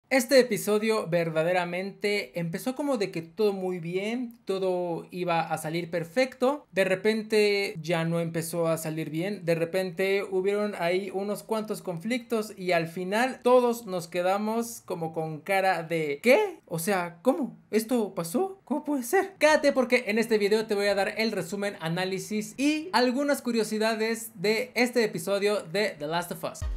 Este episodio verdaderamente empezó como de que todo muy bien, todo iba a salir perfecto, de repente ya no empezó a salir bien, de repente hubieron ahí unos cuantos conflictos y al final todos nos quedamos como con cara de ¿qué? O sea, ¿cómo? ¿Esto pasó? ¿Cómo puede ser? Quédate porque en este video te voy a dar el resumen, análisis y algunas curiosidades de este episodio de The Last of Us.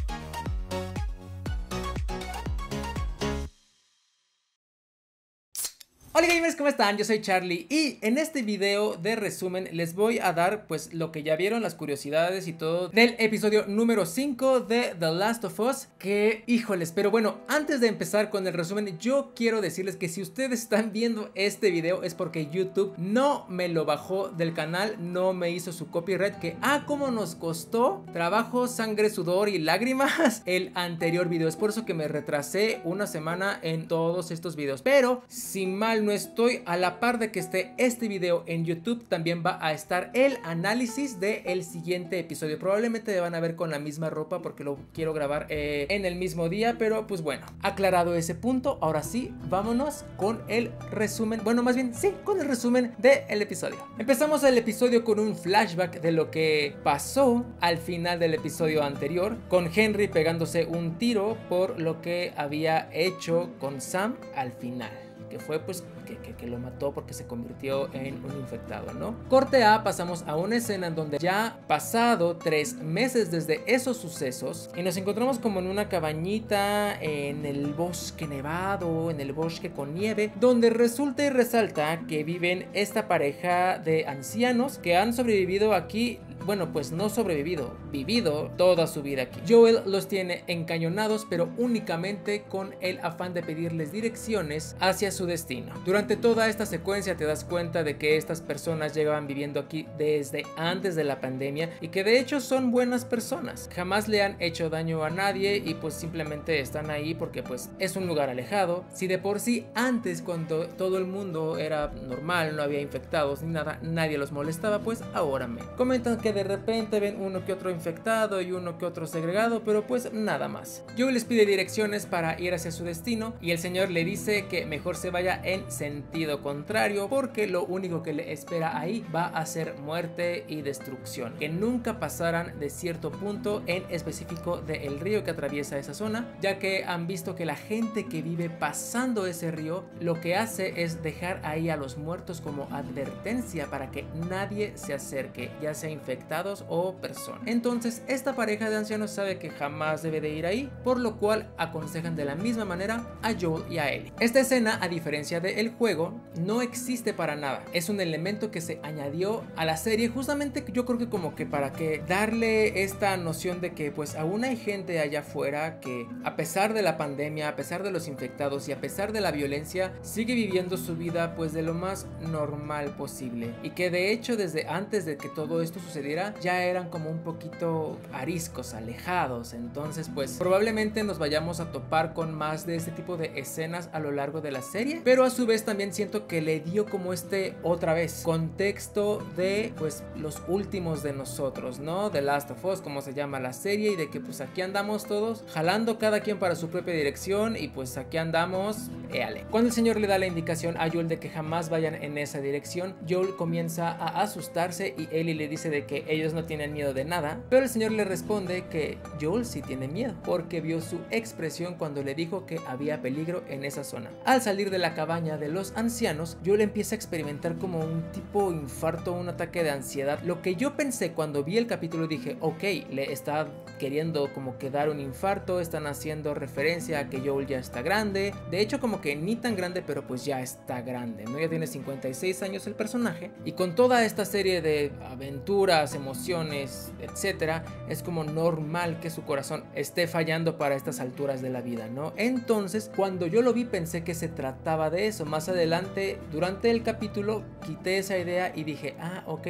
Hola gamers, ¿cómo están? Yo soy Charlie y en este video de resumen les voy a dar pues lo que ya vieron, las curiosidades y todo del episodio número 5 de The Last of Us, que híjoles, pero bueno, antes de empezar con el resumen yo quiero decirles que si ustedes están viendo este video es porque YouTube no me lo bajó del canal, no me hizo su copyright, que cómo nos costó trabajo, sangre, sudor y lágrimas el anterior video, es por eso que me retrasé una semana en todos estos videos, pero si mal no estoy, a la par de que esté este video en YouTube también va a estar el análisis del siguiente episodio. Probablemente van a ver con la misma ropa porque lo quiero grabar en el mismo día, pero pues bueno, aclarado ese punto, ahora sí, vámonos con el resumen, bueno, más bien sí, con el resumen del episodio. Empezamos el episodio con un flashback de lo que pasó al final del episodio anterior, con Henry pegándose un tiro por lo que había hecho con Sam al final, que fue pues que lo mató porque se convirtió en un infectado, ¿no? Corte A, pasamos a una escena en donde ya pasado 3 meses desde esos sucesos y nos encontramos como en una cabañita en el bosque nevado, en el bosque con nieve, donde resulta y resalta que viven esta pareja de ancianos que han sobrevivido aquí. Bueno, pues no sobrevivido, vivido toda su vida aquí. Joel los tiene encañonados, pero únicamente con el afán de pedirles direcciones hacia su destino. Durante toda esta secuencia te das cuenta de que estas personas llegaban viviendo aquí desde antes de la pandemia y que de hecho son buenas personas. Jamás le han hecho daño a nadie y pues simplemente están ahí porque pues es un lugar alejado. Si de por sí antes, cuando todo el mundo era normal, no había infectados ni nada, nadie los molestaba, pues ahora me comentan que de repente ven uno que otro infectado y uno que otro segregado, pero pues nada más. Joel les pide direcciones para ir hacia su destino y el señor le dice que mejor se vaya en sentido contrario porque lo único que le espera ahí va a ser muerte y destrucción, que nunca pasaran de cierto punto en específico del río que atraviesa esa zona, ya que han visto que la gente que vive pasando ese río lo que hace es dejar ahí a los muertos como advertencia para que nadie se acerque, ya sea infectados o personas. Entonces esta pareja de ancianos sabe que jamás debe de ir ahí, por lo cual aconsejan de la misma manera a Joel y a Ellie. Esta escena, a diferencia del juego, no existe para nada, es un elemento que se añadió a la serie justamente, yo creo que como que para que darle esta noción de que pues aún hay gente allá afuera que a pesar de la pandemia, a pesar de los infectados y a pesar de la violencia sigue viviendo su vida pues de lo más normal posible, y que de hecho desde antes de que todo esto sucediera ya eran como un poquito ariscos, alejados. Entonces pues probablemente nos vayamos a topar con más de este tipo de escenas a lo largo de la serie, pero a su vez también siento que le dio como otra vez contexto de pues los últimos de nosotros, ¿no? The Last of Us, como se llama la serie, y de que pues aquí andamos todos jalando cada quien para su propia dirección y pues aquí andamos, éale. Cuando el señor le da la indicación a Joel de que jamás vayan en esa dirección, Joel comienza a asustarse y Ellie le dice de que ellos no tienen miedo de nada, pero el señor le responde que Joel sí tiene miedo porque vio su expresión cuando le dijo que había peligro en esa zona. Al salir de la cabaña de los ancianos, Joel empieza a experimentar como un tipo infarto, un ataque de ansiedad. Lo que yo pensé cuando vi el capítulo, dije, ok, le está queriendo como que dar un infarto, están haciendo referencia a que Joel ya está grande, de hecho como que ni tan grande, pero pues ya está grande, ¿no? Ya tiene 56 años el personaje, y con toda esta serie de aventuras, emociones, etcétera, es como normal que su corazón esté fallando para estas alturas de la vida, ¿no? Entonces cuando yo lo vi pensé que se trataba de eso. Más adelante durante el capítulo quité esa idea y dije, ok,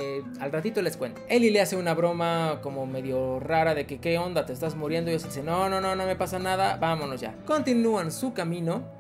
al ratito les cuento. Ellie le hace una broma como medio rara de que qué onda, te estás muriendo, y ellos dicen no me pasa nada, vámonos ya. Continúan su camino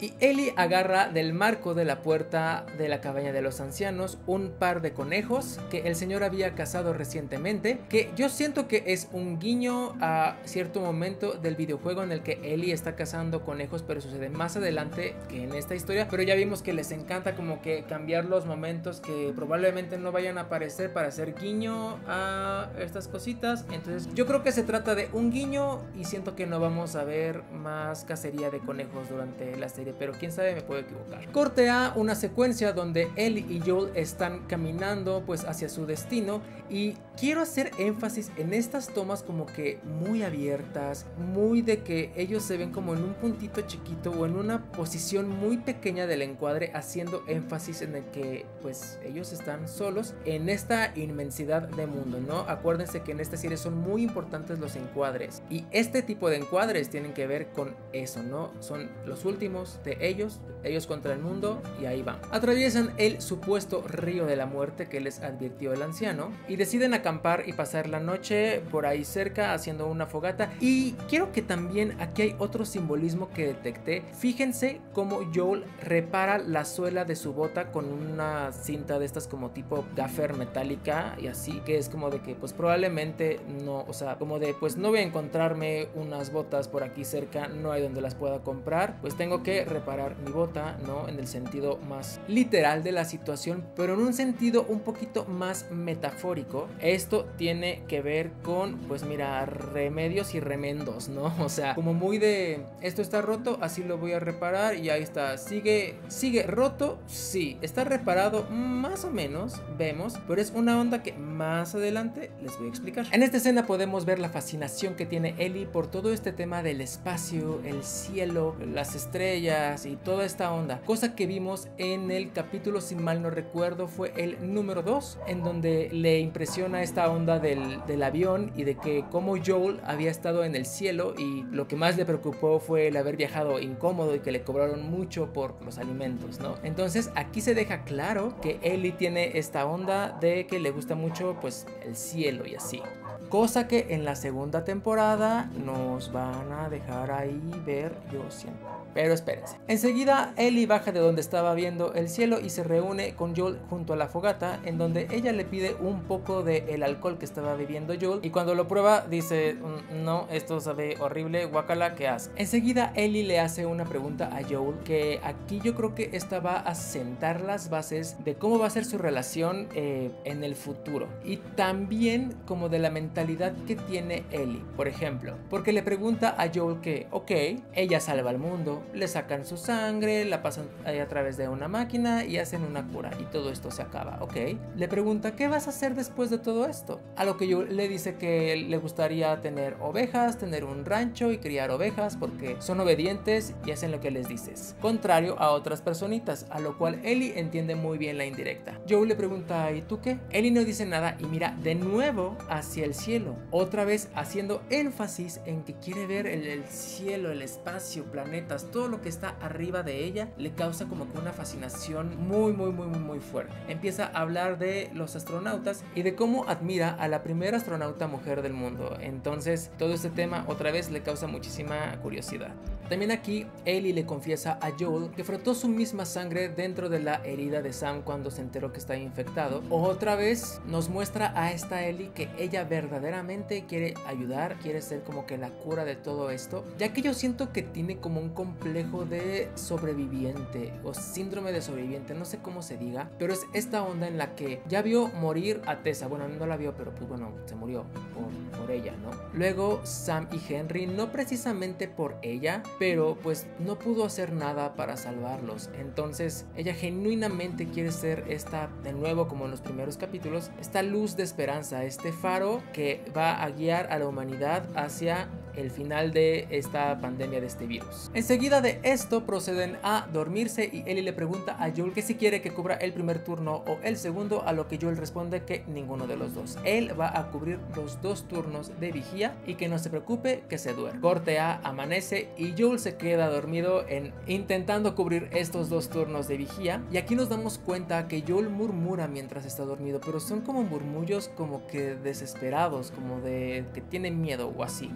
y Ellie agarra del marco de la puerta de la cabaña de los ancianos un par de conejos que el señor había cazado recientemente, que yo siento que es un guiño a cierto momento del videojuego en el que Ellie está cazando conejos, pero sucede más adelante que en esta historia. Pero ya vimos que les encanta como que cambiar los momentos que probablemente no vayan a aparecer para hacer guiño a estas cositas. Entonces yo creo que se trata de un guiño y siento que no vamos a ver más cacería de conejos durante la serie, pero quién sabe, me puedo equivocar. Corte a una secuencia donde Ellie y Joel están caminando pues hacia su destino, y quiero hacer énfasis en estas tomas como que muy abiertas, muy de que ellos se ven como en un puntito chiquito o en una posición muy pequeña del encuadre, haciendo énfasis en el que pues ellos están solos en esta inmensidad de mundo, ¿no? Acuérdense que en esta serie son muy importantes los encuadres, y este tipo de encuadres tienen que ver con eso, ¿no? Son los últimos de ellos contra el mundo, y ahí van. Atraviesan el supuesto río de la muerte que les advirtió el anciano, y deciden acampar y pasar la noche por ahí cerca haciendo una fogata. Y quiero que también aquí hay otro simbolismo que detecté. Fíjense cómo Joel repara la suela de su bota con una cinta de estas como tipo gaffer metálica, y así, que es como de que pues probablemente no, o sea, como de pues no voy a encontrarme unas botas por aquí cerca, no hay donde las pueda comprar, pues tengo que reparar mi bota, ¿no? En el sentido más literal de la situación, pero en un sentido un poquito más metafórico. Esto tiene que ver con, pues mira, remedios y remendos, ¿no? O sea, como muy de esto está roto, así lo voy a reparar, y ahí está, sigue roto, sí, está reparado más o menos, vemos, pero es una onda que más adelante les voy a explicar. En esta escena podemos ver la fascinación que tiene Ellie por todo este tema del espacio, el cielo, las estrellas y toda esta onda, cosa que vimos en el capítulo, si mal no recuerdo, fue el número 2, en donde le impresiona esta onda del avión, y de que como Joel había estado en el cielo y lo que más le preocupó fue el haber viajado incómodo y que le cobraron mucho por los alimentos, ¿no? Entonces aquí se deja claro que Ellie tiene esta onda de que le gusta mucho pues el cielo y así, cosa que en la segunda temporada nos van a dejar ahí ver, yo siento. Pero espérense. Enseguida Ellie baja de donde estaba viendo el cielo y se reúne con Joel junto a la fogata, en donde ella le pide un poco del alcohol que estaba bebiendo Joel, y cuando lo prueba dice no, esto sabe horrible, guácala, ¿qué hace? Enseguida Ellie le hace una pregunta a Joel, que aquí yo creo que esta va a sentar las bases de cómo va a ser su relación en el futuro, y también como de la mentalidad que tiene Ellie, por ejemplo, porque le pregunta a Joel que, ok, ella salva al mundo, le sacan su sangre, la pasan a través de una máquina y hacen una cura, y todo esto se acaba, ok. Le pregunta, ¿qué vas a hacer después de todo esto? A lo que Joel le dice que le gustaría tener ovejas, tener un rancho y criar ovejas porque son obedientes y hacen lo que les dices, contrario a otras personitas, a lo cual Ellie entiende muy bien la indirecta. Joel le pregunta, ¿y tú qué? Ellie no dice nada y mira de nuevo hacia el cielo, otra vez haciendo énfasis en que quiere ver el cielo, el espacio, planetas, todo lo que está arriba de ella le causa como que una fascinación muy fuerte. Empieza a hablar de los astronautas y de cómo admira a la primera astronauta mujer del mundo. Entonces todo este tema otra vez le causa muchísima curiosidad. También aquí Ellie le confiesa a Joel que frotó su misma sangre dentro de la herida de Sam cuando se enteró que está infectado. Otra vez nos muestra a esta Ellie que ella verdaderamente quiere ayudar, quiere ser como que la cura de todo esto, ya que yo siento que tiene como un complejo de sobreviviente o síndrome de sobreviviente, no sé cómo se diga, pero es esta onda en la que ya vio morir a Tessa, bueno, no la vio, pero pues bueno, se murió por ella, ¿no? Luego Sam y Henry, no precisamente por ella, pero pues no pudo hacer nada para salvarlos. Entonces ella genuinamente quiere ser esta, de nuevo como en los primeros capítulos, esta luz de esperanza, este faro que va a guiar a la humanidad hacia el final de esta pandemia de este virus. Enseguida de esto proceden a dormirse y Ellie le pregunta a Joel que si quiere que cubra el primer turno o el segundo, a lo que Joel responde que ninguno de los dos. Él va a cubrir los 2 turnos de vigía y que no se preocupe, que se duerme. Corte A, amanece y Joel se queda dormido intentando cubrir estos 2 turnos de vigía, y aquí nos damos cuenta que Joel murmura mientras está dormido, pero son como murmullos como que desesperados, como de que tiene miedo o así. Joel se despierta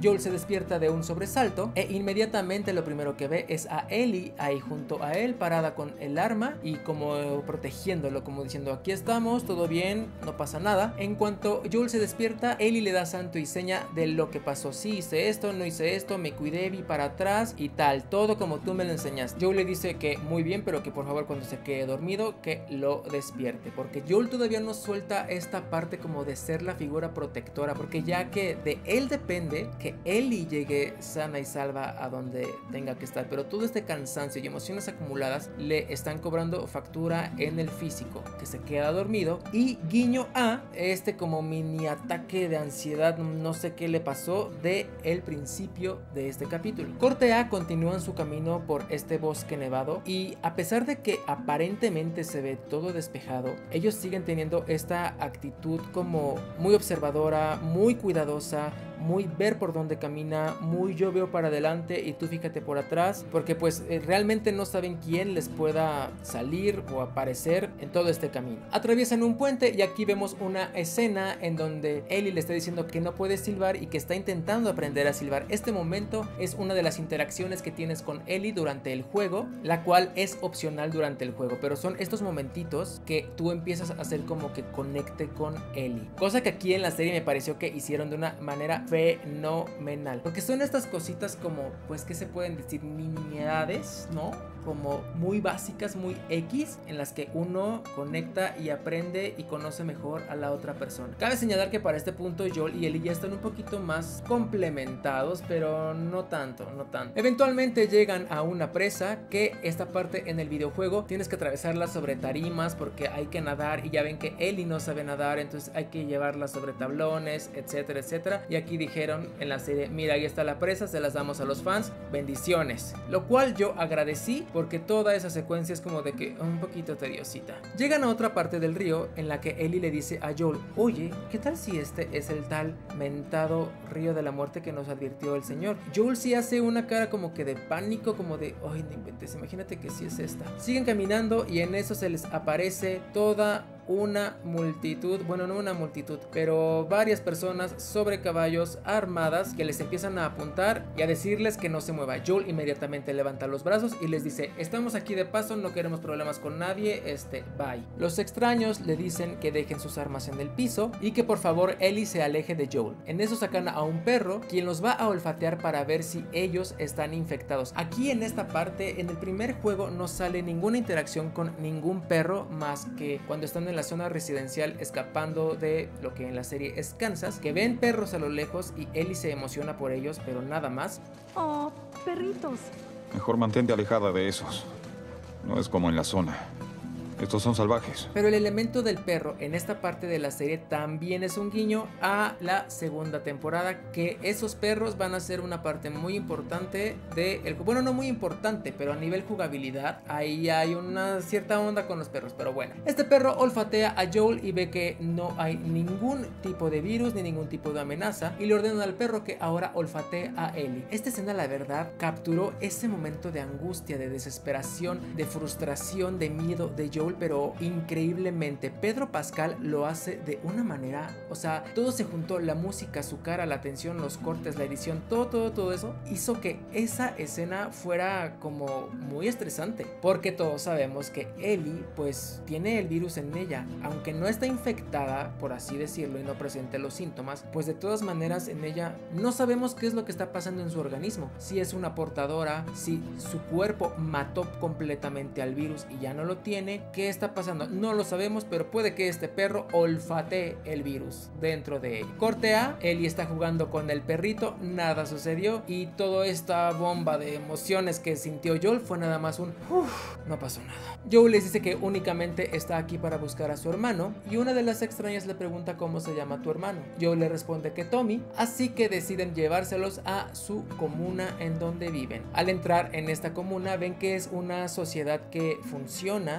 despierta de un sobresalto e inmediatamente lo primero que ve es a Ellie ahí junto a él, parada con el arma y como protegiéndolo, como diciendo aquí estamos, todo bien, no pasa nada. En cuanto Joel se despierta, Ellie le da santo y seña de lo que pasó. Sí, hice esto, no hice esto, me cuidé, vi para atrás y tal, todo como tú me lo enseñaste. Joel le dice que muy bien, pero que por favor cuando se quede dormido que lo despierte, porque Joel todavía no suelta esta parte como de ser la figura protectora, porque ya que de él depende que Ellie llegue sana y salva a donde tenga que estar, pero todo este cansancio y emociones acumuladas le están cobrando factura en el físico, que se queda dormido. Y guiño a este como mini ataque de ansiedad, no sé qué le pasó de el principio de este capítulo. Corte A continúan su camino por este bosque nevado y a pesar de que aparentemente se ve todo despejado, ellos siguen teniendo esta actitud como muy observadora, muy cuidadosa, muy ver por dónde camina, muy yo veo para adelante y tú fíjate por atrás, porque pues realmente no saben quién les pueda salir o aparecer en todo este camino. Atraviesan un puente y aquí vemos una escena en donde Ellie le está diciendo que no puede silbar y que está intentando aprender a silbar. Este momento es una de las interacciones que tienes con Ellie durante el juego, la cual es opcional durante el juego, pero son estos momentitos que tú empiezas a hacer como que conecte con Ellie, cosa que aquí en la serie me pareció que hicieron de una manera fenomenal, porque son estas cositas como, pues, ¿qué se pueden decir? Nimiedades, ¿no? Como muy básicas, muy X, en las que uno conecta y aprende y conoce mejor a la otra persona. Cabe señalar que para este punto Joel y Ellie ya están un poquito más complementados, pero no tanto, no tanto. Eventualmente llegan a una presa, que esta parte en el videojuego tienes que atravesarla sobre tarimas porque hay que nadar y ya ven que Ellie no sabe nadar, entonces hay que llevarla sobre tablones, etcétera, etcétera. Y aquí dijeron en la serie, mira, ahí está la presa, se las damos a los fans, bendiciones. Lo cual yo agradecí, porque toda esa secuencia es como de que un poquito tediosita. Llegan a otra parte del río en la que Ellie le dice a Joel, oye, ¿qué tal si este es el tal mentado río de la muerte que nos advirtió el señor? Joel sí hace una cara como que de pánico, como de, ay, no inventes, imagínate que sí es esta. Siguen caminando y en eso se les aparece toda una multitud, bueno, no una multitud, pero varias personas sobre caballos armadas que les empiezan a apuntar y a decirles que no se mueva. Joel inmediatamente levanta los brazos y les dice, estamos aquí de paso, no queremos problemas con nadie, bye. Los extraños le dicen que dejen sus armas en el piso y que por favor Ellie se aleje de Joel. En eso sacan a un perro, quien los va a olfatear para ver si ellos están infectados. Aquí en esta parte, en el primer juego no sale ninguna interacción con ningún perro, más que cuando están en la zona residencial escapando de lo que en la serie es Kansas, que ven perros a lo lejos y Ellie se emociona por ellos, pero nada más. Oh, perritos. Mejor mantente alejada de esos. No es como en la zona. Estos son salvajes. Pero el elemento del perro en esta parte de la serie también es un guiño a la segunda temporada, que esos perros van a ser una parte muy importante de bueno, no muy importante, pero a nivel jugabilidad ahí hay una cierta onda con los perros. Pero bueno, este perro olfatea a Joel y ve que no hay ningún tipo de virus ni ningún tipo de amenaza y le ordena al perro que ahora olfatee a Ellie. Esta escena, la verdad, capturó ese momento de angustia, de desesperación, de frustración, de miedo de Joel, pero increíblemente Pedro Pascal lo hace de una manera, o sea, todo se juntó, la música, su cara, la tensión, los cortes, la edición, todo eso hizo que esa escena fuera como muy estresante, porque todos sabemos que Ellie pues tiene el virus en ella, aunque no está infectada, por así decirlo, y no presente los síntomas, pues de todas maneras en ella no sabemos qué es lo que está pasando en su organismo, si es una portadora, si su cuerpo mató completamente al virus y ya no lo tiene, ¿qué está pasando? No lo sabemos, pero puede que este perro olfatee el virus dentro de ella. Corte A, Ellie está jugando con el perrito, nada sucedió y toda esta bomba de emociones que sintió Joel fue nada más un no pasó nada. Joel les dice que únicamente está aquí para buscar a su hermano y una de las extrañas le pregunta cómo se llama tu hermano. Joel le responde que Tommy, así que deciden llevárselos a su comuna en donde viven. Al entrar en esta comuna ven que es una sociedad que funciona, donde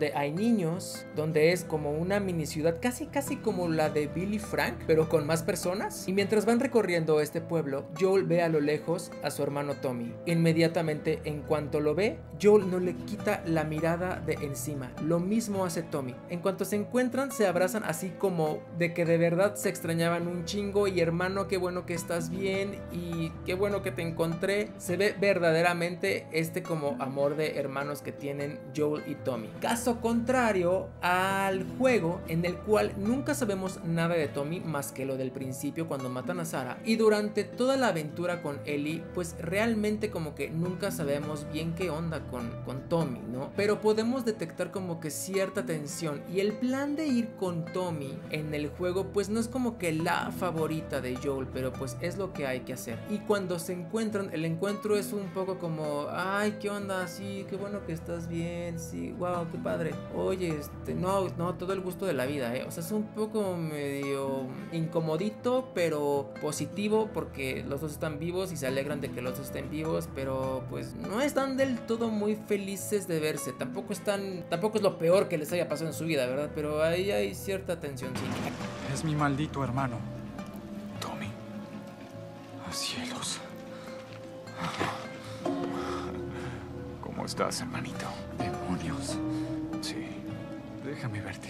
donde hay niños, donde es como una mini ciudad casi como la de Billy Frank, pero con más personas. Y mientras van recorriendo este pueblo, Joel ve a lo lejos a su hermano Tommy. Inmediatamente, en cuanto lo ve, Joel no le quita la mirada de encima. Lo mismo hace Tommy. En cuanto se encuentran, se abrazan así como de que de verdad se extrañaban un chingo. Y hermano, qué bueno que estás bien y qué bueno que te encontré. Se ve verdaderamente este como amor de hermanos que tienen Joel y Tommy. Caso contrario al juego, en el cual nunca sabemos nada de Tommy más que lo del principio cuando matan a Sarah, y durante toda la aventura con Ellie pues realmente como que nunca sabemos bien qué onda con Tommy, ¿no? Pero podemos detectar como que cierta tensión, y el plan de ir con Tommy en el juego pues no es como que la favorita de Joel, pero pues es lo que hay que hacer. Y cuando se encuentran, el encuentro es un poco como, ay, qué onda, sí, qué bueno que estás bien, sí, wow, qué padre, oye, no, todo el gusto de la vida, o sea, es un poco medio incomodito, pero positivo, porque los dos están vivos y se alegran de que los dos estén vivos, pero pues no están del todo muy felices de verse. Tampoco es lo peor que les haya pasado en su vida, ¿verdad? Pero ahí hay cierta tensión, sí. Es mi maldito hermano. Tommy. ¡A cielos! ¿Cómo estás, hermanito? Demonios. Sí. Déjame verte.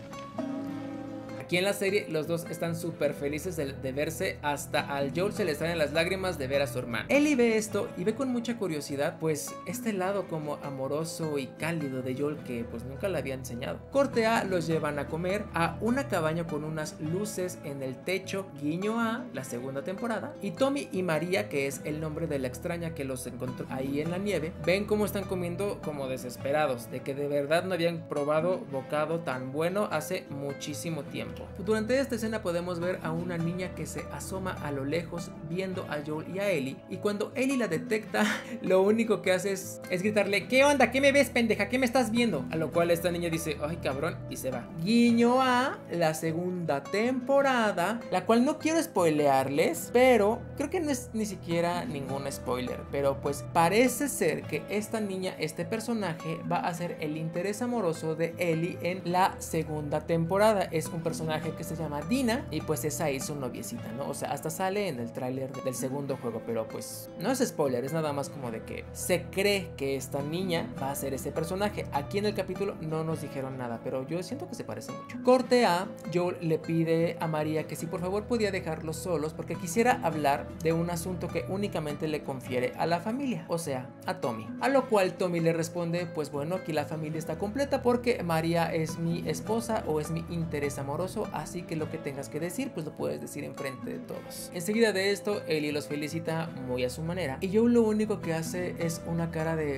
Aquí en la serie los dos están súper felices de verse, hasta al Joel se le salen las lágrimas de ver a su hermano. Ellie ve esto y ve con mucha curiosidad pues este lado como amoroso y cálido de Joel que pues nunca le había enseñado. Corte A, los llevan a comer a una cabaña con unas luces en el techo, guiño a la segunda temporada, y Tommy y María, que es el nombre de la extraña que los encontró ahí en la nieve, ven cómo están comiendo como desesperados, de que de verdad no habían probado bocado tan bueno hace muchísimo tiempo. Durante esta escena podemos ver a una niña que se asoma a lo lejos viendo a Joel y a Ellie, y cuando Ellie la detecta lo único que hace es gritarle, ¿qué onda? ¿Qué me ves, pendeja? ¿Qué me estás viendo? A lo cual esta niña dice, ay cabrón, y se va. Guiño a la segunda temporada, la cual no quiero spoilearles, pero creo que no es ni siquiera ningún spoiler, pero pues parece ser que esta niña, este personaje va a ser el interés amoroso de Ellie en la segunda temporada. Es un personaje que se llama Dina, y pues esa es su noviecita, ¿no? O sea, hasta sale en el tráiler del segundo juego, pero pues no es spoiler, es nada más como de que se cree que esta niña va a ser ese personaje. Aquí en el capítulo no nos dijeron nada, pero yo siento que se parece mucho. Corte A, Joel le pide a María que si por favor podía dejarlos solos porque quisiera hablar de un asunto que únicamente le confiere a la familia, o sea, a Tommy. A lo cual Tommy le responde, pues bueno, aquí la familia está completa porque María es mi esposa o es mi interés amoroso, así que lo que tengas que decir pues lo puedes decir enfrente de todos. Enseguida de esto Ellie los felicita muy a su manera, y Joel lo único que hace es una cara de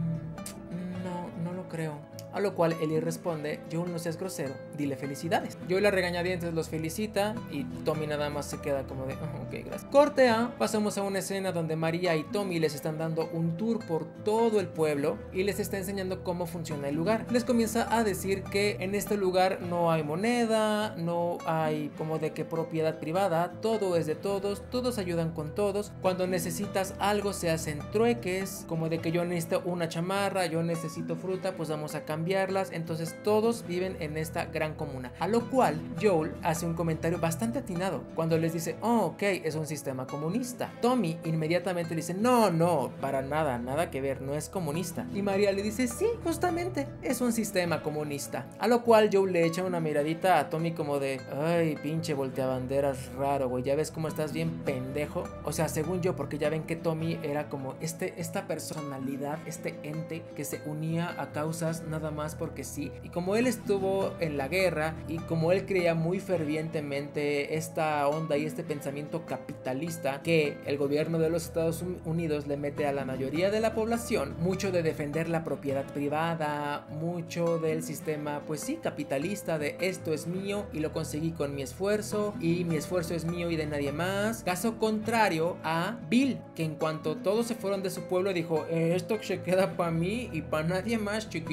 no lo creo. A lo cual Ellie responde, Joel, no seas grosero, dile felicidades. Joel la regañadientes los felicita y Tommy nada más se queda como de, ok, gracias. Corte A, pasamos a una escena donde María y Tommy les están dando un tour por todo el pueblo y les está enseñando cómo funciona el lugar. Les comienza a decir que en este lugar no hay moneda, no hay como de que propiedad privada, todo es de todos, todos ayudan con todos. Cuando necesitas algo se hacen trueques, como de que yo necesito una chamarra, yo necesito fruta, pues vamos a cambiarlas. Entonces todos viven en esta gran comuna. A lo cual Joel hace un comentario bastante atinado cuando les dice, oh, ok, es un sistema comunista. Tommy inmediatamente dice, no, para nada que ver, no es comunista. Y María le dice, sí, justamente, es un sistema comunista. A lo cual Joel le echa una miradita a Tommy como de, ay, pinche volteabanderas raro, güey, ya ves cómo estás bien pendejo. O sea, según yo, porque ya ven que Tommy era como esta personalidad, este ente que se unía a causas nada más porque sí, y como él estuvo en la guerra y como él creía muy fervientemente esta onda y este pensamiento capitalista que el gobierno de los Estados Unidos le mete a la mayoría de la población, mucho de defender la propiedad privada, mucho del sistema pues sí, capitalista, de esto es mío y lo conseguí con mi esfuerzo y mi esfuerzo es mío y de nadie más. Caso contrario a Bill, que en cuanto todos se fueron de su pueblo dijo, esto se queda para mí y para nadie más, chiquito, ¿no?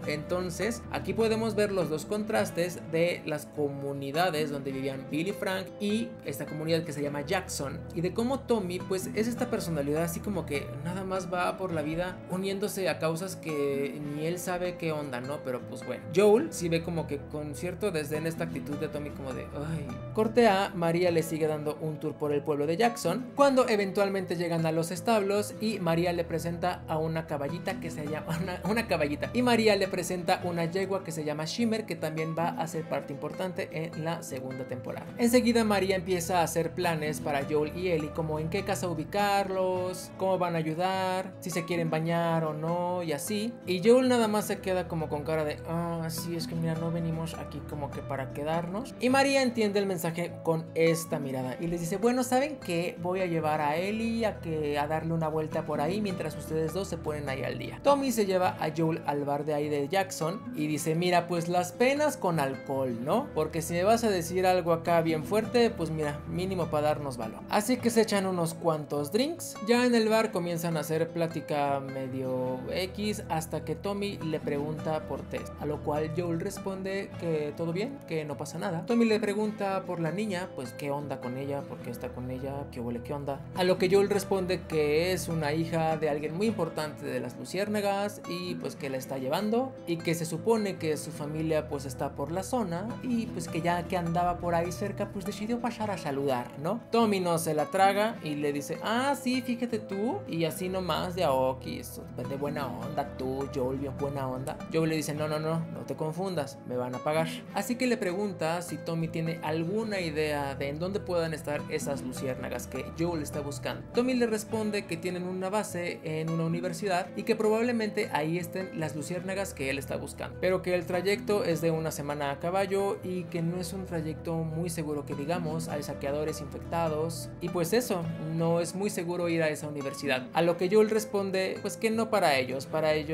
Entonces aquí podemos ver los dos contrastes de las comunidades donde vivían Bill y Frank y esta comunidad que se llama Jackson, y de cómo Tommy pues es esta personalidad así como que nada más va por la vida uniéndose a causas que ni él sabe qué onda, ¿no? Pero pues bueno, Joel sí ve como que con cierto desdén esta actitud de Tommy como de ay. Corte A, María le sigue dando un tour por el pueblo de Jackson cuando eventualmente llegan a los establos y María le presenta a una caballita que se llama una caballita, y María le presenta una yegua que se llama Shimmer, que también va a ser parte importante en la segunda temporada. Enseguida María empieza a hacer planes para Joel y Ellie, como en qué casa ubicarlos, cómo van a ayudar, si se quieren bañar o no y así, y Joel nada más se queda como con cara de sí, es que mira, no venimos aquí como que para quedarnos, y María entiende el mensaje con esta mirada y les dice, bueno, ¿saben qué? Voy a llevar a Ellie a darle una vuelta por ahí mientras ustedes dos se ponen ahí al día. Tommy se lleva a Joel al bar de ahí de Jackson y dice, mira, pues las penas con alcohol, ¿no? Porque si me vas a decir algo acá bien fuerte, pues mira, mínimo para darnos valor. Así que se echan unos cuantos drinks. Ya en el bar comienzan a hacer plática medio X hasta que Tommy le pregunta por Tess, a lo cual Joel responde que todo bien, que no pasa nada. Tommy le pregunta por la niña, pues qué onda con ella, por qué está con ella, qué huele, qué onda. A lo que Joel responde que es una hija de alguien muy importante de las luciérnagas y pues que la está llevando y que se supone que su familia pues está por la zona y pues que ya que andaba por ahí cerca pues decidió pasar a saludar, ¿no? Tommy no se la traga y le dice, sí, fíjate tú, y así nomás de Aoki, de buena onda tú, Joel, bien buena onda. Joel le dice, no te confundas, me van a pagar. Así que le pregunta si Tommy tiene alguna idea de en dónde puedan estar esas luciérnagas que Joel está buscando. Tommy le responde que tienen una base en una universidad y que probablemente ahí estén las luciérnagas que él está buscando, pero que el trayecto es de una semana a caballo y que no es un trayecto muy seguro que digamos, hay saqueadores infectados y pues eso, no es muy seguro ir a esa universidad. A lo que Joel responde pues que no para ellos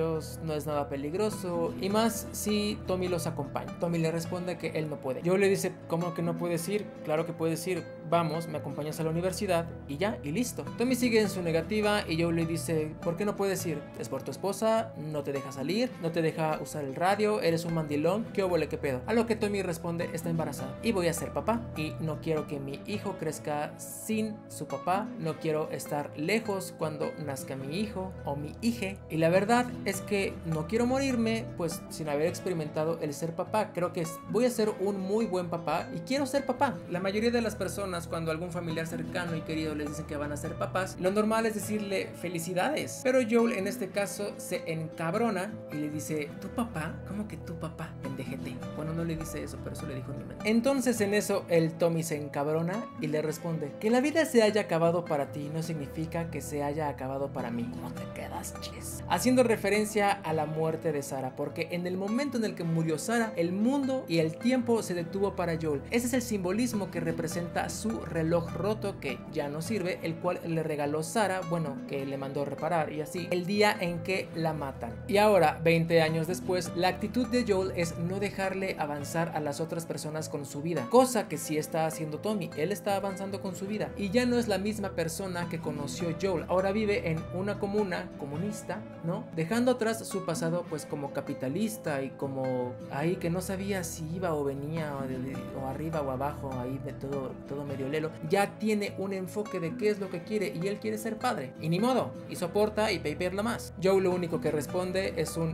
no es nada peligroso y más si Tommy los acompaña. Tommy le responde que él no puede. Joel le dice, ¿cómo que no puedes ir? Claro que puedes ir, vamos, me acompañas a la universidad y ya, y listo. Tommy sigue en su negativa y Joel le dice, ¿por qué no puedes ir? Es por tu esposa, no te deja salir, no te deja usar el radio, eres un mandilón, ¿qué óvole, qué pedo? A lo que Tommy responde, está embarazada y voy a ser papá y no quiero que mi hijo crezca sin su papá, no quiero estar lejos cuando nazca mi hijo o mi hije, y la verdad es que no quiero morirme pues sin haber experimentado el ser papá. Creo que voy a ser un muy buen papá y quiero ser papá. La mayoría de las personas cuando algún familiar cercano y querido les dicen que van a ser papás, lo normal es decirle felicidades, pero Joel en este caso se encabrona y le dice, ¿tu papá? ¿Cómo que tu papá? Pendejete. Bueno, no le dice eso, pero eso le dijo en mi mente. Entonces en eso el Tommy se encabrona y le responde, que la vida se haya acabado para ti no significa que se haya acabado para mí. No te quedas, chis. Haciendo referencia a la muerte de Sarah, porque en el momento en el que murió Sarah, el mundo y el tiempo se detuvo para Joel. Ese es el simbolismo que representa su reloj roto que ya no sirve, el cual le regaló Sarah, bueno, que le mandó reparar y así, el día en que la matan. Y ahora, 20 años después, la actitud de Joel es no dejarle avanzar a las otras personas con su vida, cosa que sí está haciendo Tommy. Él está avanzando con su vida y ya no es la misma persona que conoció Joel. Ahora vive en una comuna comunista, ¿no? Dejando atrás su pasado pues como capitalista y como ahí que no sabía si iba o venía o arriba o abajo, ahí de todo medio lelo. Ya tiene un enfoque de qué es lo que quiere y él quiere ser padre. Y ni modo, y soporta y paperla más. Joel lo único que responde es un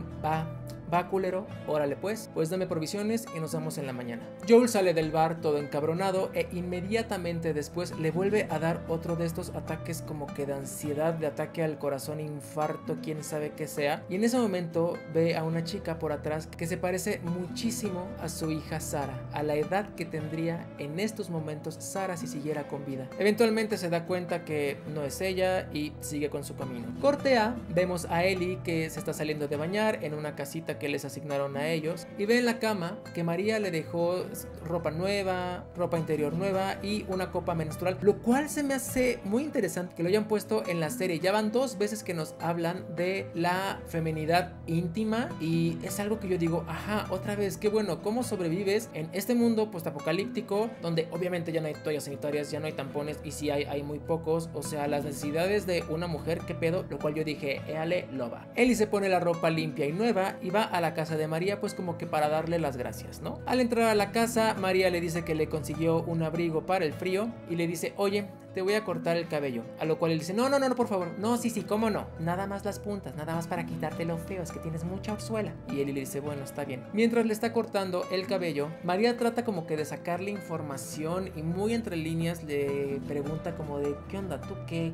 va culero, órale pues dame provisiones y nos vemos en la mañana. Joel sale del bar todo encabronado e inmediatamente después le vuelve a dar otro de estos ataques como que de ansiedad, de ataque al corazón, infarto, quién sabe qué sea, y en ese momento ve a una chica por atrás que se parece muchísimo a su hija Sarah, a la edad que tendría en estos momentos Sarah si siguiera con vida. Eventualmente se da cuenta que no es ella y sigue con su camino. Corte A, vemos a Ellie que se está saliendo de bañar en una casita que les asignaron a ellos y ve en la cama que María le dejó ropa nueva, ropa interior nueva y una copa menstrual, lo cual se me hace muy interesante que lo hayan puesto en la serie. Ya van 2 veces que nos hablan de la feminidad íntima y es algo que yo digo, ajá, otra vez, qué bueno, cómo sobrevives en este mundo postapocalíptico donde obviamente ya no hay toallas sanitarias, ya no hay tampones y si hay muy pocos, o sea, las necesidades de una mujer, qué pedo, lo cual yo dije, éale, loba. Ellie se pone la ropa limpia y nueva y va a la casa de María pues como que para darle las gracias, ¿no? Al entrar a la casa, María le dice que le consiguió un abrigo para el frío y le dice, oye, te voy a cortar el cabello. A lo cual él dice, no, por favor. No, sí, cómo no. Nada más las puntas, nada más para quitarte lo feo, es que tienes mucha orzuela. Y él le dice, bueno, está bien. Mientras le está cortando el cabello, María trata como que de sacarle información y muy entre líneas le pregunta como de, ¿qué onda? ¿Tú qué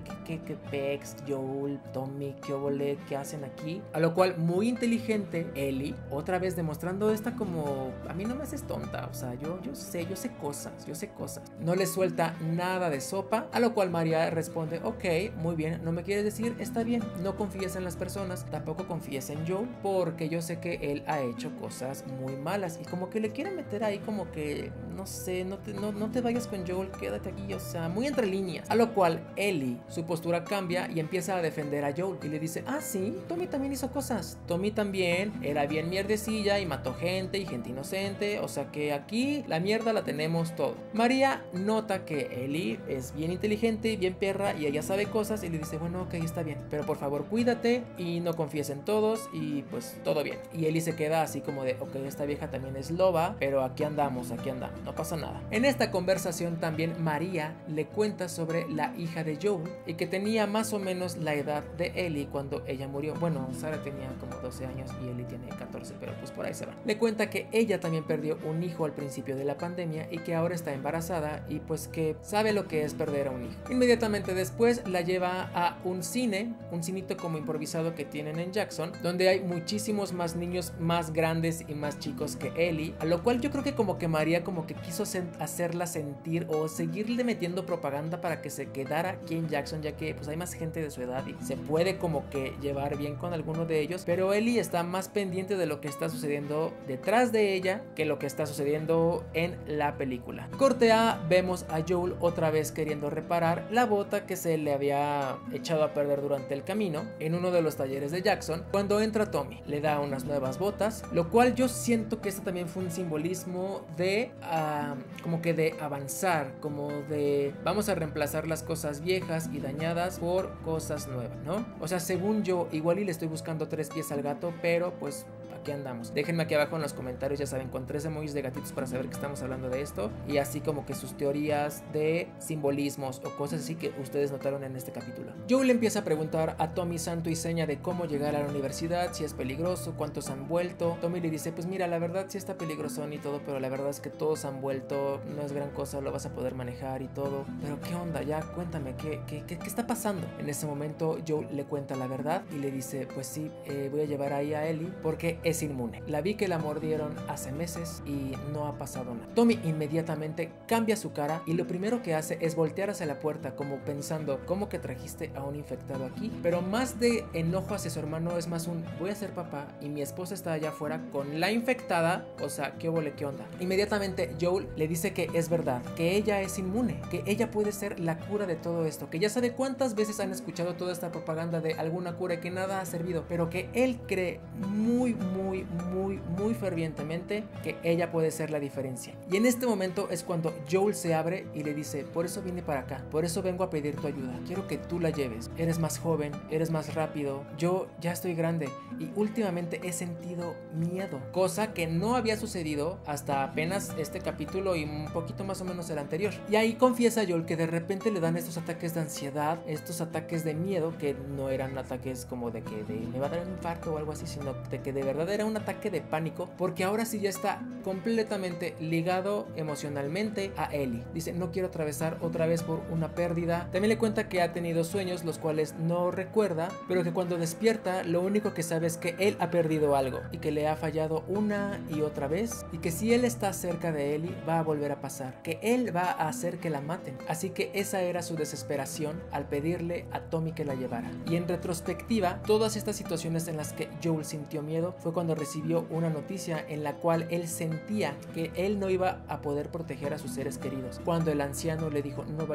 pex, Joel, Tommy, qué obole, qué hacen aquí? A lo cual, muy inteligente, Ellie, otra vez demostrando esta como, a mí no me haces tonta, o sea, yo sé cosas. No le suelta nada de sopa. A lo cual María responde, ok, muy bien, no me quieres decir, está bien, no confíes en las personas, tampoco confíes en Joel, porque yo sé que él ha hecho cosas muy malas. Y como que le quiere meter ahí como que, no sé, no te vayas con Joel, quédate aquí, o sea, muy entre líneas. A lo cual Ellie, su postura cambia y empieza a defender a Joel y le dice, ah, sí, Tommy también hizo cosas, Tommy también era bien mierdecilla y mató gente y gente inocente, o sea que aquí la mierda la tenemos todo. María nota que Ellie es bien inteligente y bien perra y ella sabe cosas y le dice, bueno, ok, está bien, pero por favor cuídate y no confíes en todos y pues todo bien. Y Ellie se queda así como de, ok, esta vieja también es loba, pero aquí andamos, no pasa nada. En esta conversación también María le cuenta sobre la hija de Joel y que tenía más o menos la edad de Ellie cuando ella murió. Bueno, Sarah tenía como 12 años y Ellie tiene 14, pero pues por ahí se van. Le cuenta que ella también perdió un hijo al principio de la pandemia y que ahora está embarazada y pues que sabe lo que es perder a un hijo. Inmediatamente después la lleva a un cinito como improvisado que tienen en Jackson, donde hay muchísimos más niños más grandes y más chicos que Ellie, a lo cual yo creo que como que María como que quiso hacerla sentir o seguirle metiendo propaganda para que se quedara aquí en Jackson, ya que pues hay más gente de su edad y se puede como que llevar bien con alguno de ellos, pero Ellie está más pendiente de lo que está sucediendo detrás de ella que lo que está sucediendo en la película. Corte A, vemos a Joel otra vez queriendo reparar la bota que se le había echado a perder durante el camino en uno de los talleres de Jackson. Cuando entra Tommy, le da unas nuevas botas, lo cual yo siento que esto también fue un simbolismo de como que de avanzar, como de vamos a reemplazar las cosas viejas y dañadas por cosas nuevas, ¿no? O sea, según yo, igual y le estoy buscando 3 pies al gato, pero pues aquí andamos. Déjenme aquí abajo en los comentarios, ya saben, con 3 emojis de gatitos para saber que estamos hablando de esto y así como que sus teorías de simbolismos o cosas así que ustedes notaron en este capítulo. Joel le empieza a preguntar a Tommy santo y seña de cómo llegar a la universidad, si es peligroso, cuántos han vuelto. Tommy le dice, pues mira, la verdad sí está peligrosón y todo, pero la verdad es que todos han vuelto, no es gran cosa, lo vas a poder manejar y todo. Pero qué onda, ya cuéntame, ¿qué está pasando? En ese momento Joel le cuenta la verdad y le dice, pues sí, voy a llevar ahí a Ellie porque es inmune. La vi que la mordieron hace meses y no ha pasado nada. Tommy inmediatamente cambia su cara y lo primero que hace es voltear hacia la puerta como pensando, ¿cómo que trajiste a un infectado aquí? Pero más de enojo hacia su hermano es más un, voy a ser papá y mi esposa está allá afuera con la infectada, o sea, ¿qué ole, qué onda? Inmediatamente Joel le dice que es verdad, que ella es inmune, que ella puede ser la cura de todo esto, que ya sabe cuántas veces han escuchado toda esta propaganda de alguna cura y que nada ha servido, pero que él cree muy fervientemente que ella puede ser la diferencia. Y en este momento es cuando Joel se abre y le dice, por eso vine para acá, por eso vengo a pedir tu ayuda, quiero que tú la lleves, eres más joven, eres más rápido, yo ya estoy grande y últimamente he sentido miedo, cosa que no había sucedido hasta apenas este capítulo y un poquito más o menos el anterior. Y ahí confiesa Joel que de repente le dan estos ataques de ansiedad, estos ataques de miedo, que no eran ataques como de que me va a dar un infarto o algo así, sino de que de verdad era un ataque de pánico, porque ahora sí ya está completamente ligado emocionalmente a Ellie. Dice, no quiero atravesar otra vez por una pérdida. También le cuenta que ha tenido sueños los cuales no recuerda, pero que cuando despierta lo único que sabe es que él ha perdido algo y que le ha fallado una y otra vez, y que si él está cerca de Ellie va a volver a pasar, que él va a hacer que la maten. Así que esa era su desesperación al pedirle a Tommy que la llevara. Y en retrospectiva, todas estas situaciones en las que Joel sintió miedo fue cuando recibió una noticia en la cual él sentía que él no iba a poder proteger a sus seres queridos, cuando el anciano le dijo, no vayas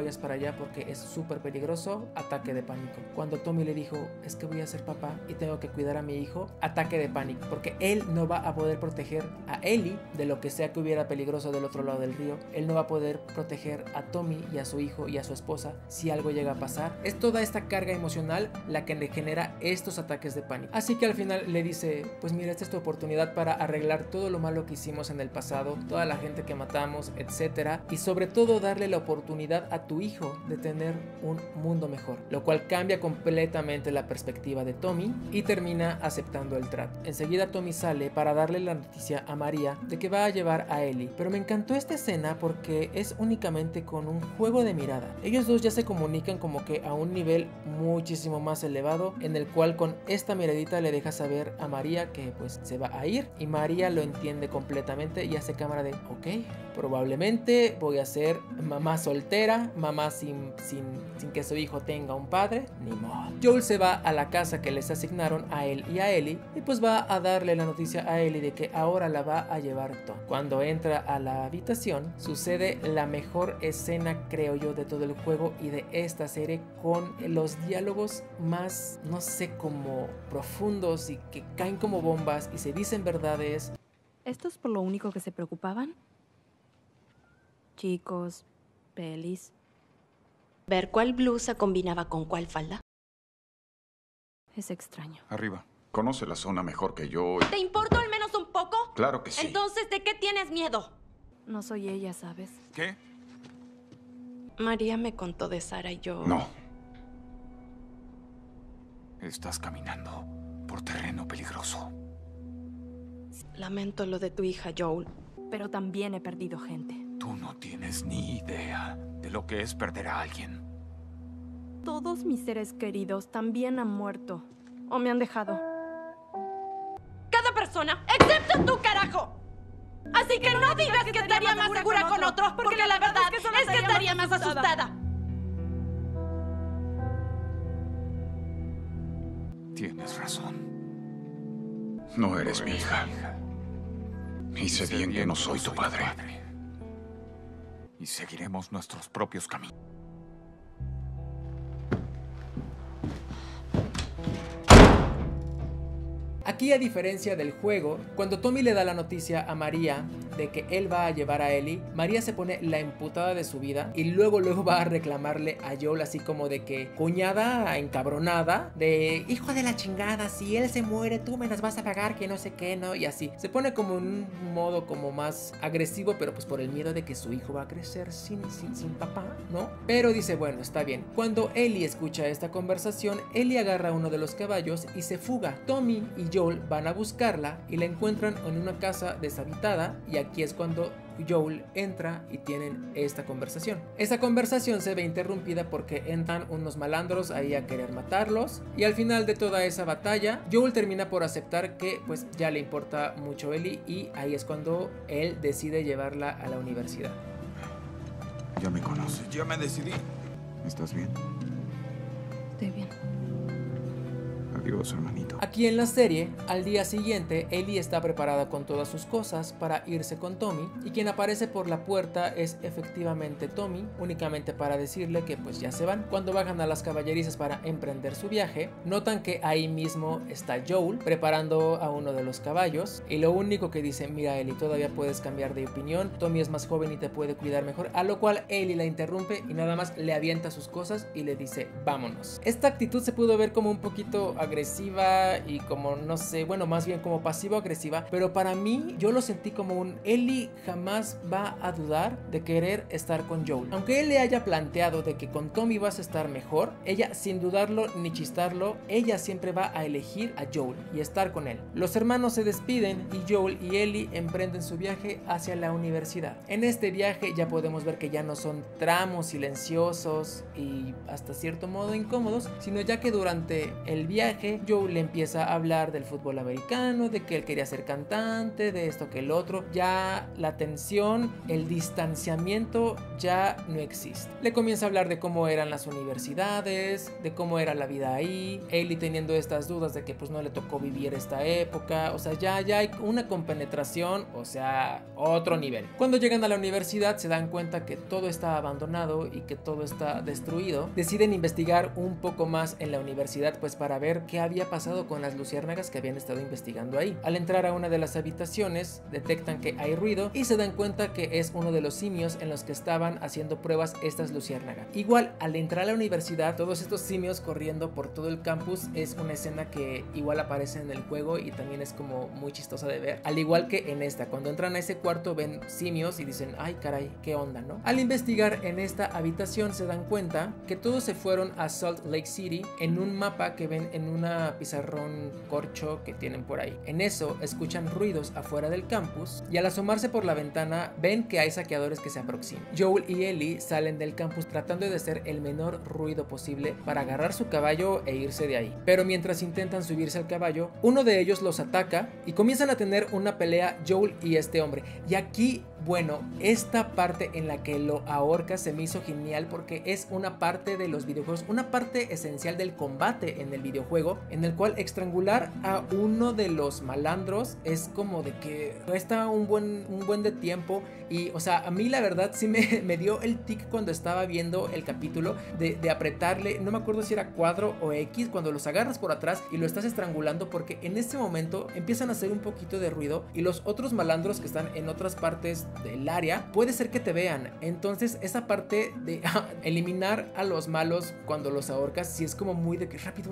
vayas para allá porque es súper peligroso, ataque de pánico. Cuando Tommy le dijo, es que voy a ser papá y tengo que cuidar a mi hijo, ataque de pánico, porque él no va a poder proteger a Ellie de lo que sea que hubiera peligroso del otro lado del río. Él no va a poder proteger a Tommy y a su hijo y a su esposa si algo llega a pasar. Es toda esta carga emocional la que le genera estos ataques de pánico. Así que al final le dice, pues mira, esta es tu oportunidad para arreglar todo lo malo que hicimos en el pasado, toda la gente que matamos, etcétera, y sobre todo darle la oportunidad a tu hijo de tener un mundo mejor, lo cual cambia completamente la perspectiva de Tommy y termina aceptando el trato. Enseguida Tommy sale para darle la noticia a María de que va a llevar a Ellie, pero me encantó esta escena porque es únicamente con un juego de mirada. Ellos dos ya se comunican como que a un nivel muchísimo más elevado, en el cual con esta miradita le deja saber a María que pues se va a ir, y María lo entiende completamente y hace cámara de ok, probablemente voy a ser mamá soltera, mamá sin que su hijo tenga un padre, ni modo. Joel se va a la casa que les asignaron a él y a Ellie y pues va a darle la noticia a Ellie de que ahora la va a llevar Tom. Cuando entra a la habitación sucede la mejor escena, creo yo, de todo el juego y de esta serie, con los diálogos más, no sé, como profundos y que caen como bombas y se dicen verdades. ¿Esto es por lo único que se preocupaban? Chicos, pelis. Ver cuál blusa combinaba con cuál falda. Es extraño. Arriba. Conoce la zona mejor que yo. ¿Te importa al menos un poco? Claro que sí. Entonces, ¿de qué tienes miedo? No soy ella, ¿sabes? ¿Qué? María me contó de Sara y yo... No. Estás caminando por terreno peligroso. Lamento lo de tu hija, Joel. Pero también he perdido gente. Tú no tienes ni idea de lo que es perder a alguien. Todos mis seres queridos también han muerto. O me han dejado. Cada persona, excepto tú, carajo. Así que no digas que estaría más segura con otro, porque la verdad es que estaría más asustada. Tienes razón. No eres mi hija. Y sé bien que no soy tu padre. Y seguiremos nuestros propios caminos. Aquí, a diferencia del juego, cuando Tommy le da la noticia a María de que él va a llevar a Ellie, María se pone la emputada de su vida y luego va a reclamarle a Joel así como de que cuñada encabronada, de hijo de la chingada, si él se muere tú me las vas a pagar, que no sé qué, ¿no? Y así, se pone como en un modo como más agresivo, pero pues por el miedo de que su hijo va a crecer sin papá, ¿no? Pero dice, bueno, está bien. Cuando Ellie escucha esta conversación, Ellie agarra uno de los caballos y se fuga. Tommy y Joel van a buscarla y la encuentran en una casa deshabitada, y aquí es cuando Joel entra y tienen esta conversación. Esta conversación se ve interrumpida porque entran unos malandros ahí a querer matarlos, y al final de toda esa batalla Joel termina por aceptar que pues ya le importa mucho Ellie, y ahí es cuando él decide llevarla a la universidad. Ya me conoces, ya me decidí. ¿Estás bien? Estoy bien. Adiós, hermanito. Aquí en la serie, al día siguiente, Ellie está preparada con todas sus cosas para irse con Tommy, y quien aparece por la puerta es efectivamente Tommy, únicamente para decirle que pues ya se van. Cuando bajan a las caballerizas para emprender su viaje, notan que ahí mismo está Joel preparando a uno de los caballos, y lo único que dice, mira Ellie, todavía puedes cambiar de opinión, Tommy es más joven y te puede cuidar mejor, a lo cual Ellie la interrumpe y nada más le avienta sus cosas y le dice, vámonos. Esta actitud se pudo ver como un poquito agresiva y como, no sé, bueno, más bien como pasivo-agresiva, pero para mí yo lo sentí como un Ellie jamás va a dudar de querer estar con Joel. Aunque él le haya planteado de que con Tommy vas a estar mejor, ella sin dudarlo ni chistarlo, ella siempre va a elegir a Joel y estar con él. Los hermanos se despiden y Joel y Ellie emprenden su viaje hacia la universidad. En este viaje ya podemos ver que ya no son tramos silenciosos y hasta cierto modo incómodos, sino ya que durante el viaje viaje, Joel le empieza a hablar del fútbol americano, de que él quería ser cantante, de esto que el otro. Ya la tensión, el distanciamiento ya no existe. Le comienza a hablar de cómo eran las universidades, de cómo era la vida ahí, Ellie teniendo estas dudas de que pues no le tocó vivir esta época. O sea, ya hay una compenetración, o sea, otro nivel. Cuando llegan a la universidad se dan cuenta que todo está abandonado y que todo está destruido. Deciden investigar un poco más en la universidad pues para ver qué había pasado con las luciérnagas que habían estado investigando ahí. Al entrar a una de las habitaciones detectan que hay ruido y se dan cuenta que es uno de los simios en los que estaban haciendo pruebas estas luciérnagas. Igual al entrar a la universidad, todos estos simios corriendo por todo el campus es una escena que igual aparece en el juego y también es como muy chistosa de ver. Al igual que en esta, cuando entran a ese cuarto ven simios y dicen, ay caray, qué onda, ¿no? Al investigar en esta habitación se dan cuenta que todos se fueron a Salt Lake City en un mapa que ven en una pizarrón corcho que tienen por ahí. En eso escuchan ruidos afuera del campus y al asomarse por la ventana ven que hay saqueadores que se aproximan. Joel y Ellie salen del campus tratando de hacer el menor ruido posible para agarrar su caballo e irse de ahí. Pero mientras intentan subirse al caballo, uno de ellos los ataca y comienzan a tener una pelea Joel y este hombre. Y aquí, bueno, esta parte en la que lo ahorca se me hizo genial porque es una parte de los videojuegos, una parte esencial del combate en el videojuego, en el cual estrangular a uno de los malandros es como de que cuesta un buen de tiempo. Y o sea, a mí la verdad sí me dio el tic cuando estaba viendo el capítulo de apretarle, no me acuerdo si era cuadro o X, cuando los agarras por atrás y lo estás estrangulando, porque en ese momento empiezan a hacer un poquito de ruido y los otros malandros que están en otras partes del área puede ser que te vean. Entonces esa parte de eliminar a los malos cuando los ahorcas sí es como muy de que rápido.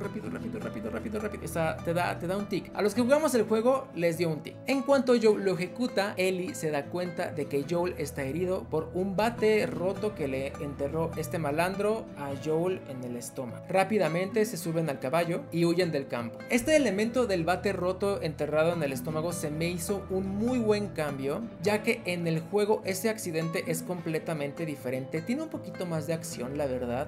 O sea, te da un tic. A los que jugamos el juego les dio un tic. En cuanto Joel lo ejecuta, Ellie se da cuenta de que Joel está herido por un bate roto que le enterró este malandro a Joel en el estómago. Rápidamente se suben al caballo y huyen del campo. Este elemento del bate roto enterrado en el estómago se me hizo un muy buen cambio, ya que en el juego ese accidente es completamente diferente. Tiene un poquito más de acción, la verdad.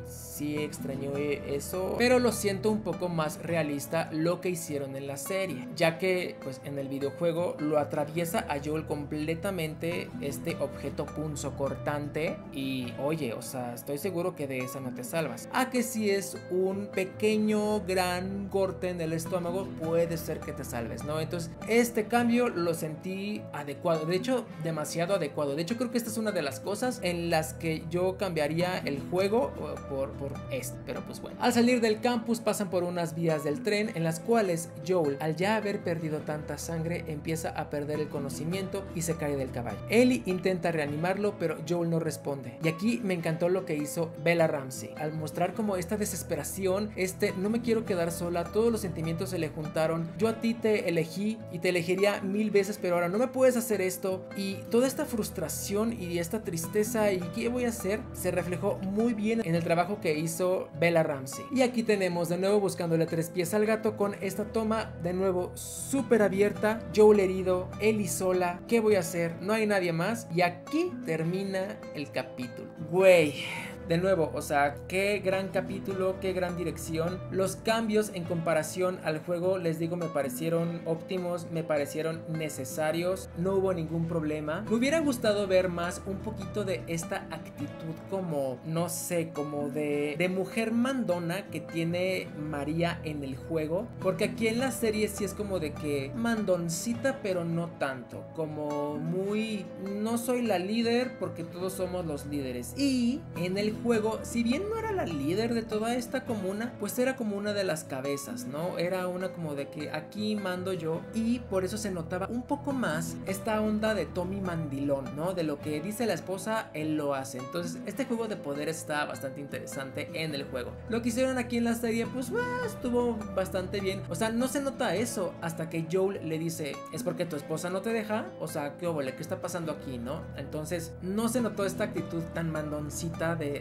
Sí extrañé eso, pero lo siento un poco más realista lo que hicieron en la serie, ya que pues en el videojuego lo atraviesa a Joel completamente este objeto punzocortante y oye, o sea, estoy seguro que de esa no te salvas. A que si es un pequeño gran corte en el estómago puede ser que te salves, ¿no? Entonces este cambio lo sentí adecuado, de hecho demasiado adecuado. De hecho creo que esta es una de las cosas en las que yo cambiaría el juego por este, pero pues bueno. Al salir del campus pasan por unas vías del tren en las cuales Joel, al ya haber perdido tanta sangre, empieza a perder el conocimiento y se cae del caballo. Ellie intenta reanimarlo, pero Joel no responde. Y aquí me encantó lo que hizo Bella Ramsey al mostrar como esta desesperación, no me quiero quedar sola, todos los sentimientos se le juntaron, yo a ti te elegí y te elegiría 1000 veces, pero ahora no me puedes hacer esto. Y toda esta frustración y esta tristeza y qué voy a hacer se reflejó muy bien en el trabajo que hizo Bella Ramsey. Y aquí tenemos de nuevo buscándole 3 pies al gato con esta toma de nuevo súper abierta, Joel herido, Ellie sola, ¿qué voy a hacer? No hay nadie más y aquí termina el capítulo. Güey, de nuevo, o sea, qué gran capítulo, qué gran dirección. Los cambios en comparación al juego, les digo, me parecieron óptimos, me parecieron necesarios, no hubo ningún problema. Me hubiera gustado ver más un poquito de esta actitud como, no sé, como de mujer mandona que tiene María en el juego, porque aquí en la serie sí es como de que mandoncita, pero no tanto, como muy, no soy la líder porque todos somos los líderes. Y en el juego, si bien no era la líder de toda esta comuna, pues era como una de las cabezas, ¿no? Era una como de que aquí mando yo, y por eso se notaba un poco más esta onda de Tommy mandilón, ¿no? De lo que dice la esposa, él lo hace. Entonces este juego de poderes está bastante interesante en el juego. Lo que hicieron aquí en la serie, pues estuvo bastante bien. O sea, no se nota eso hasta que Joel le dice, ¿es porque tu esposa no te deja? O sea, ¿qué óvole? ¿Qué está pasando aquí, no? Entonces no se notó esta actitud tan mandoncita de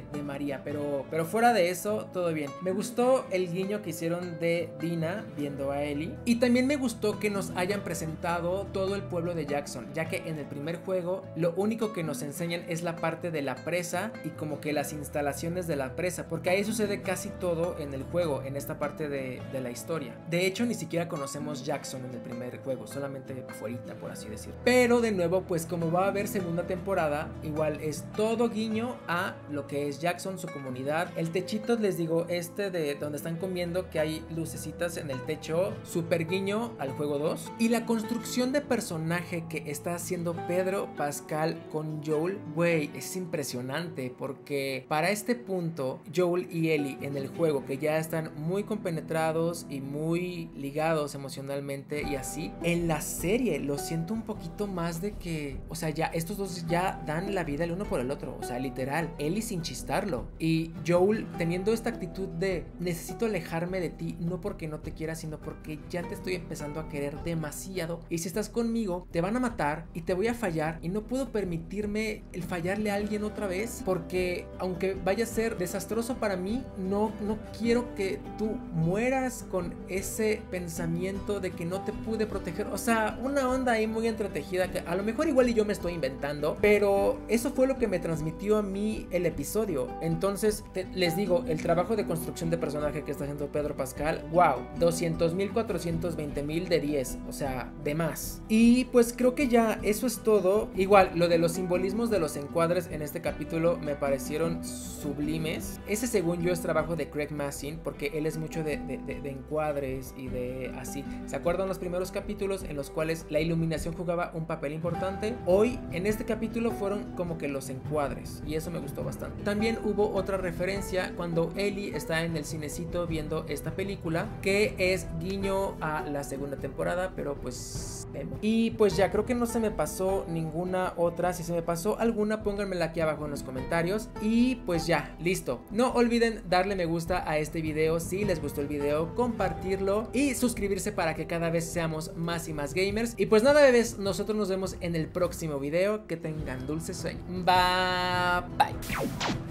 de María, pero fuera de eso, todo bien. Me gustó el guiño que hicieron de Dina viendo a Ellie, y también me gustó que nos hayan presentado todo el pueblo de Jackson, ya que en el primer juego lo único que nos enseñan es la parte de la presa y como que las instalaciones de la presa, porque ahí sucede casi todo en el juego, en esta parte de la historia. De hecho, ni siquiera conocemos Jackson en el primer juego, solamente afuerita, por así decirlo. Pero de nuevo, pues como va a haber segunda temporada, igual es todo guiño a lo que es Jackson, su comunidad. El techito, les digo, de donde están comiendo, que hay lucecitas en el techo, super guiño al juego 2. Y la construcción de personaje que está haciendo Pedro Pascal con Joel, güey, es impresionante, porque para este punto Joel y Ellie en el juego, que ya están muy compenetrados y muy ligados emocionalmente y así, en la serie lo siento un poquito más de que, o sea, ya estos dos ya dan la vida el uno por el otro, o sea, literal, Ellie sin chistarlo y Joel teniendo esta actitud de necesito alejarme de ti, no porque no te quiera, sino porque ya te estoy empezando a querer demasiado, y si estás conmigo te van a matar y te voy a fallar, y no puedo permitirme el fallarle a alguien otra vez, porque aunque vaya a ser desastroso para mí, no quiero que tú mueras con ese pensamiento de que no te pude proteger. O sea, una onda ahí muy entretejida que a lo mejor igual y yo me estoy inventando, pero eso fue lo que me transmitió a mí el episodio. Entonces les digo, el trabajo de construcción de personaje que está haciendo Pedro Pascal, wow, 200,000, 420,000 de 10, o sea, de más. Y pues creo que ya eso es todo. Igual, lo de los simbolismos de los encuadres en este capítulo me parecieron sublimes. Ese, según yo, es trabajo de Craig Mazin, porque él es mucho de encuadres y de así. ¿Se acuerdan los primeros capítulos en los cuales la iluminación jugaba un papel importante? Hoy, en este capítulo, fueron como que los encuadres, y eso me gustó bastante. También hubo otra referencia cuando Ellie está en el cinecito viendo esta película, que es guiño a la segunda temporada, pero pues vemos. Y pues ya, creo que no se me pasó ninguna otra. Si se me pasó alguna, pónganmela aquí abajo en los comentarios. Y pues ya, listo. No olviden darle me gusta a este video si les gustó el video, compartirlo y suscribirse para que cada vez seamos más y más gamers. Y pues nada, bebés, nosotros nos vemos en el próximo video. Que tengan dulce sueño. Bye bye.